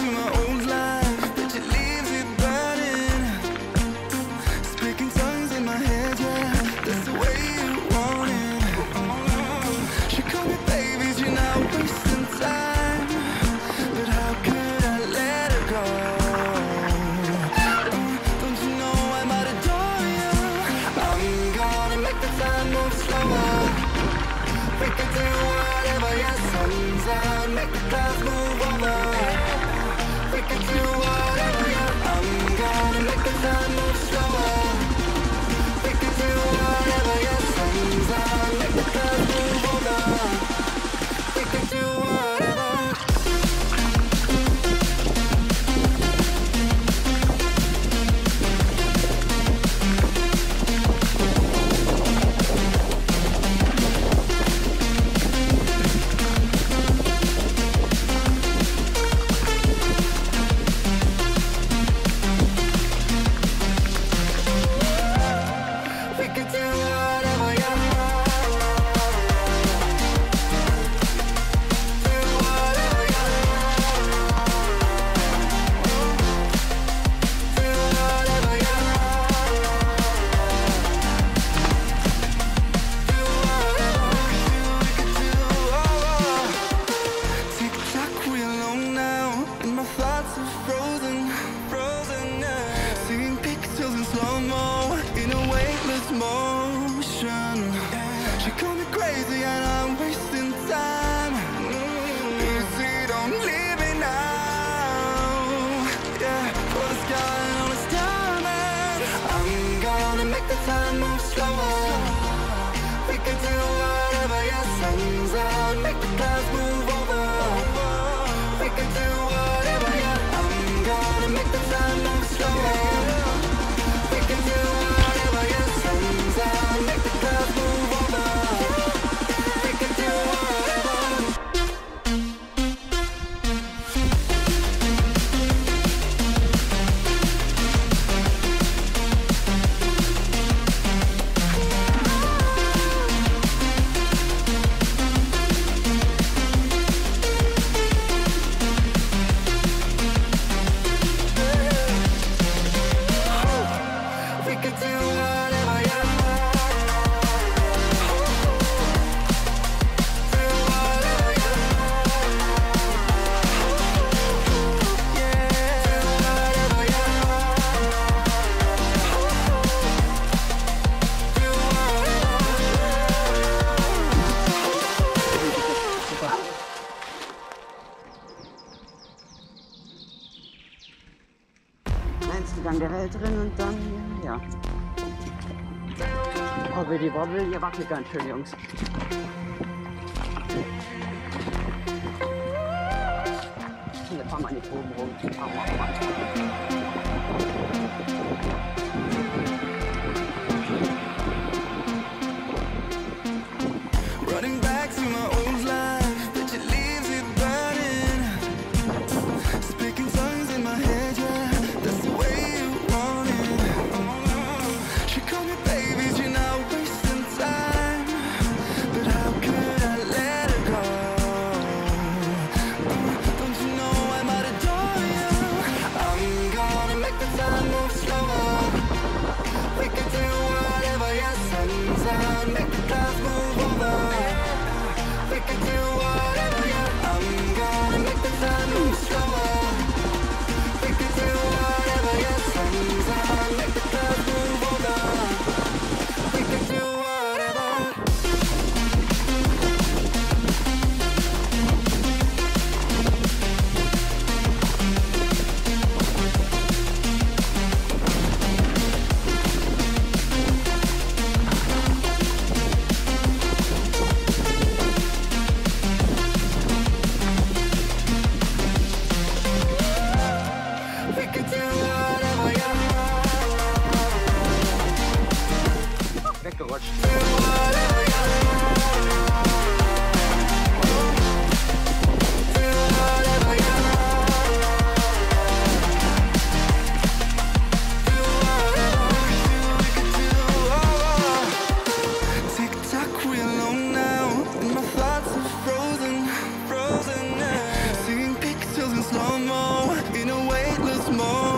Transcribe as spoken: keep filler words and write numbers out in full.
to my old life, but it leaves it burning. Speaking tongues in my head, yeah, that's the way you want it. She called me baby, you're not wasting time, but how could I let her go? Uh, don't you know I might adore you? I'm gonna make the time move slower. We can do whatever, yeah, sun's out, make the clouds move over. We can do whatever, yeah, I'm gonna make the time move slower. We can do whatever, yeah, sun's out, make the clouds move over. We can do whatever. We can do whatever, yeah. Do whatever, yeah. Do whatever, yeah. Do whatever, we can do, oh. Tick-tock, we alone now, and my thoughts are frozen, frozen now. Seeing pixels in slow-mo, in a weightless motion. She called me crazy and I'm wasting time. Easy, don't leave me now. Yeah, for the sky and all its diamond. I'm gonna make the time move slower. We can do whatever, yeah, sun's out, make the clouds move over. We can do whatever, yeah, I'm gonna make the time move slower. We can do whatever, yeah, sun's out, make the clouds move over. We can do whatever. We can do whatever, yeah. Do whatever, yeah. Yeah, do whatever, yeah. Do Letzten Gang der Hälterin und dann, ja. Wobbel die Wobbel, ihr wackelt ganz schön, Jungs. Jetzt fahren wir nicht oben rum. Aua, aua. Running back to my old life, but it leaves it burning. Speaking tongues in my head, yeah, that's the way you want it. She called me baby, you're not wasting time, but how could I let her go? Uh, don't you know I might adore you? I'm gonna make the time move slower. this moment.